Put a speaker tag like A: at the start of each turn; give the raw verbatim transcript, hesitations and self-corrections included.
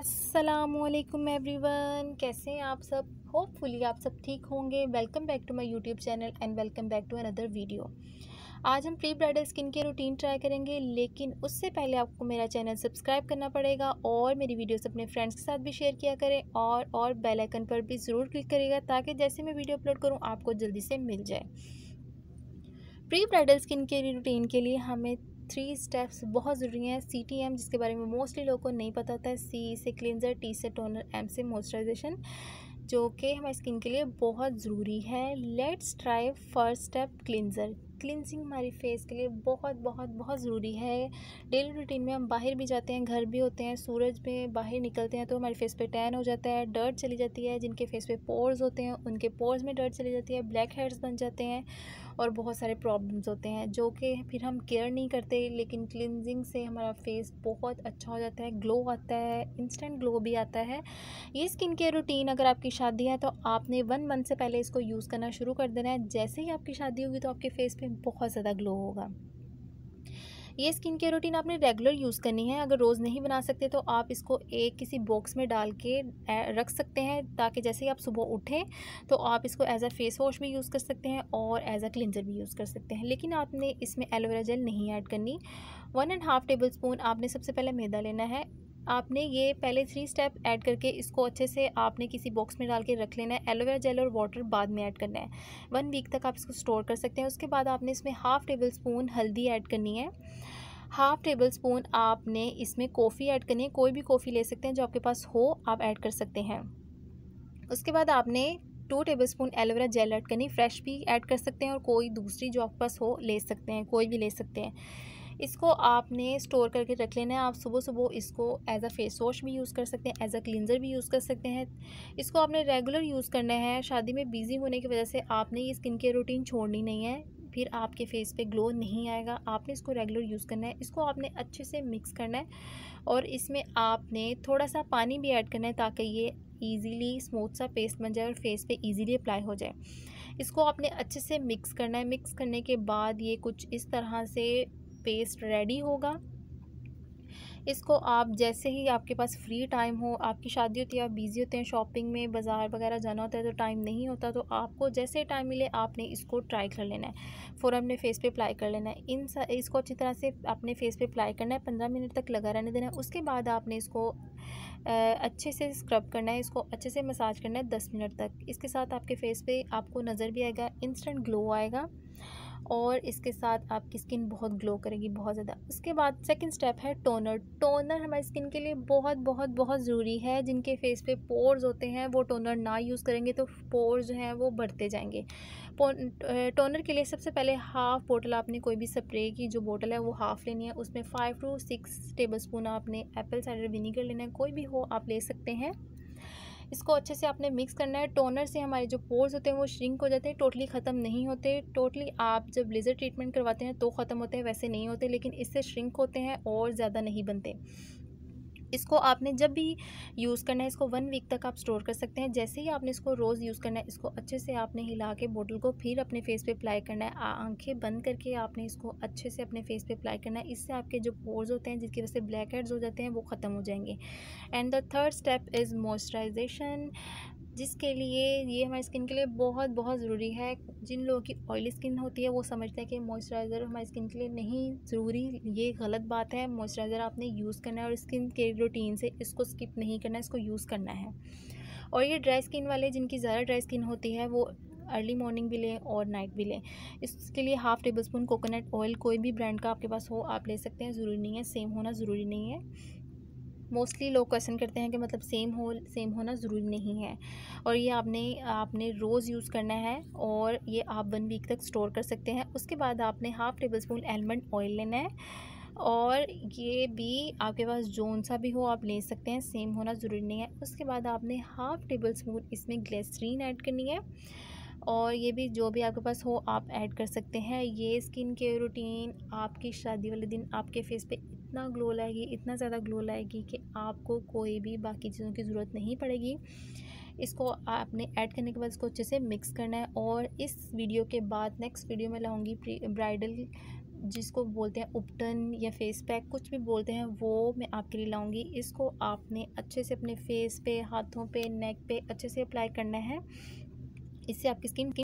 A: अस्सलामुअलैकुम एवरीवन, कैसे हैं आप सब। होपफुली आप सब ठीक होंगे। Welcome back to my YouTube channel and welcome back to another video. आज हम pre bridal skin care routine try करेंगे, लेकिन उससे पहले आपको मेरा चैनल सब्सक्राइब करना पड़ेगा और मेरी वीडियोस अपने फ्रेंड्स के साथ भी शेयर किया करें और और बेल आइकन पर भी ज़रूर क्लिक करिएगा ताकि जैसे मैं वीडियो अपलोड करूँ आपको जल्दी से मिल जाए। Pre bridal skin care routine के लिए हमें थ्री स्टेप्स बहुत ज़रूरी हैं। सी टी एम, जिसके बारे में मोस्टली लोगों को नहीं पता होता है। सी से क्लिनजर, टी से टोनर, एम से मॉइस्चराइजेशन, जो कि हमारी स्किन के लिए बहुत ज़रूरी है। Let's try first step, cleanser. Cleansing हमारी फेस के लिए बहुत बहुत बहुत ज़रूरी है। डेली रूटीन में हम बाहर भी जाते हैं, घर भी होते हैं, सूरज में बाहर निकलते हैं तो हमारे फेस पे टैन हो जाता है, डर्ट चली जाती है। जिनके फेस पे पोर्स होते हैं उनके पोर्स में डर्ट चली जाती है, ब्लैक हेड्स बन जाते हैं और बहुत सारे प्रॉब्लम्स होते हैं जो कि फिर हम केयर नहीं करते। लेकिन क्लिनजिंग से हमारा फेस बहुत अच्छा हो जाता है, ग्लो आता है, इंस्टेंट ग्लो भी आता है। ये स्किन केयर रूटीन अगर आपकी शादी है तो आपने वन मंथ से पहले इसको यूज़ करना शुरू कर देना है। जैसे ही आपकी शादी होगी तो आपके फेस पे बहुत ज़्यादा ग्लो होगा। ये स्किन केयर रूटीन आपने रेगुलर यूज़ करनी है। अगर रोज़ नहीं बना सकते तो आप इसको एक किसी बॉक्स में डाल के रख सकते हैं ताकि जैसे ही आप सुबह उठें तो आप इसको एज अ फेस वॉश भी यूज़ कर सकते हैं और एज अ क्लिनजर भी यूज़ कर सकते हैं। लेकिन आपने इसमें एलोवेरा जेल नहीं ऐड करनी। One and half tablespoon आपने सबसे पहले मैदा लेना है। आपने ये पहले थ्री स्टेप ऐड करके इसको अच्छे से आपने किसी बॉक्स में डाल के रख लेना है। एलोवेरा जेल और वाटर बाद में ऐड करना है। वन वीक तक आप इसको स्टोर कर सकते हैं। उसके बाद आपने इसमें हाफ़ टेबल स्पून हल्दी ऐड करनी है। हाफ़ टेबल स्पून आपने इसमें कॉफ़ी ऐड करनी है। कोई भी कॉफ़ी ले सकते हैं जो आपके पास हो, आप ऐड कर सकते हैं। उसके बाद आपने two tablespoon aloe vera gel add करनी। फ्रेश भी ऐड कर सकते हैं और कोई दूसरी जो आपके पास हो ले सकते हैं, कोई भी ले सकते हैं। इसको आपने स्टोर करके रख लेना है। आप सुबह सुबह इसको एज अ फेस वॉश भी यूज़ कर सकते हैं, एज अ क्लींजर भी यूज़ कर सकते हैं। इसको आपने रेगुलर यूज़ करना है। शादी में बिजी होने की वजह से आपने ये स्किन केयर रूटीन छोड़नी नहीं है, फिर आपके फेस पे ग्लो नहीं आएगा। आपने इसको रेगुलर यूज़ करना है। इसको आपने अच्छे से मिक्स करना है और इसमें आपने थोड़ा सा पानी भी ऐड करना है ताकि ये ईज़िली स्मूथ सा पेस्ट बन जाए और फेस पे ईज़िली अप्लाई हो जाए। इसको आपने अच्छे से मिक्स करना है। मिक्स करने के बाद ये कुछ इस तरह से पेस्ट रेडी होगा। इसको आप जैसे ही आपके पास फ्री टाइम हो, आपकी शादी होती है, आप बिज़ी होते हैं, शॉपिंग में बाज़ार वगैरह जाना होता है तो टाइम नहीं होता, तो आपको जैसे टाइम मिले आपने इसको ट्राई कर लेना है। फ़ौरन अपने फेस पे अप्लाई कर लेना है। इन इसको अच्छी तरह से अपने फेस पे अप्लाई करना है। पंद्रह मिनट तक लगा रहने देना है। उसके बाद आपने इसको अच्छे से स्क्रब करना है। इसको अच्छे से मसाज करना है दस मिनट तक। इसके साथ आपके फेस पे आपको नज़र भी आएगा, इंस्टेंट ग्लो आएगा और इसके साथ आपकी स्किन बहुत ग्लो करेगी, बहुत ज़्यादा। उसके बाद सेकंड स्टेप है टोनर। टोनर हमारी स्किन के लिए बहुत बहुत बहुत ज़रूरी है। जिनके फेस पे पोर्स होते हैं वो टोनर ना यूज़ करेंगे तो पोर्स जो हैं वो बढ़ते जाएंगे। टोनर के लिए सबसे पहले हाफ़ बोतल आपने कोई भी स्प्रे की जो बोतल है वो हाफ़ लेनी है। उसमें five to six tablespoon आपने एप्पल साइडर विनीगर लेना है। कोई भी हो आप ले सकते हैं। इसको अच्छे से आपने मिक्स करना है। टोनर से हमारे जो पोर्स होते हैं वो श्रिंक हो जाते हैं, टोटली ख़त्म नहीं होते। टोटली आप जब लेज़र ट्रीटमेंट करवाते हैं तो ख़त्म होते हैं, वैसे नहीं होते, लेकिन इससे श्रिंक होते हैं और ज़्यादा नहीं बनते। इसको आपने जब भी यूज़ करना है, इसको वन वीक तक आप स्टोर कर सकते हैं। जैसे ही आपने इसको रोज़ यूज़ करना है, इसको अच्छे से आपने हिला के बोतल को फिर अपने फेस पे अप्लाई करना है। आंखें बंद करके आपने इसको अच्छे से अपने फेस पे अप्लाई करना है। इससे आपके जो पोर्स होते हैं जिसकी वजह से ब्लैक हेड्स हो जाते हैं वो ख़त्म हो जाएंगे। And the third step is moisturisation, जिसके लिए ये हमारी स्किन के लिए बहुत बहुत ज़रूरी है। जिन लोगों की ऑयली स्किन होती है वो समझते हैं कि मॉइस्चराइज़र हमारी स्किन के लिए नहीं ज़रूरी। ये गलत बात है। मॉइस्चराइज़र आपने यूज़ करना है और स्किन केयर रूटीन से इसको स्किप नहीं करना है, इसको यूज़ करना है। और ये ड्राई स्किन वाले, जिनकी ज़्यादा ड्राई स्किन होती है, वो अर्ली मॉर्निंग भी लें और नाइट भी लें। इसके लिए half tablespoon coconut oil कोई भी ब्रांड का आपके पास हो आप ले सकते हैं। ज़रूरी नहीं है, सेम होना ज़रूरी नहीं है। मोस्टली लोग क्वेश्चन करते हैं कि मतलब सेम हो सेम होना ज़रूरी नहीं है। और ये आपने आपने रोज़ यूज़ करना है और ये आप वन वीक तक स्टोर कर सकते हैं। उसके बाद आपने half tablespoon almond oil लेना है और ये भी आपके पास जौन सा भी हो आप ले सकते हैं, सेम होना ज़रूरी नहीं है। उसके बाद आपने हाफ़ टेबल स्पून इसमें ग्लिसरीन ऐड करनी है और ये भी जो भी आपके पास हो आप ऐड कर सकते हैं। ये स्किन केयर रूटीन आपकी शादी वाले दिन आपके फेस पे इतना ग्लो लाएगी, इतना ज़्यादा ग्लो लाएगी कि आपको कोई भी बाकी चीज़ों की ज़रूरत नहीं पड़ेगी। इसको आपने ऐड करने के बाद इसको अच्छे से मिक्स करना है। और इस वीडियो के बाद नेक्स्ट वीडियो में लाऊंगी प्री ब्राइडल जिसको बोलते हैं उपटन या फेस पैक, कुछ भी बोलते हैं, वो मैं आपके लिए लाऊंगी। इसको आपने अच्छे से अपने फेस पे, हाथों पे, नेक पे अच्छे से अप्लाई करना है। इससे आपकी स्किन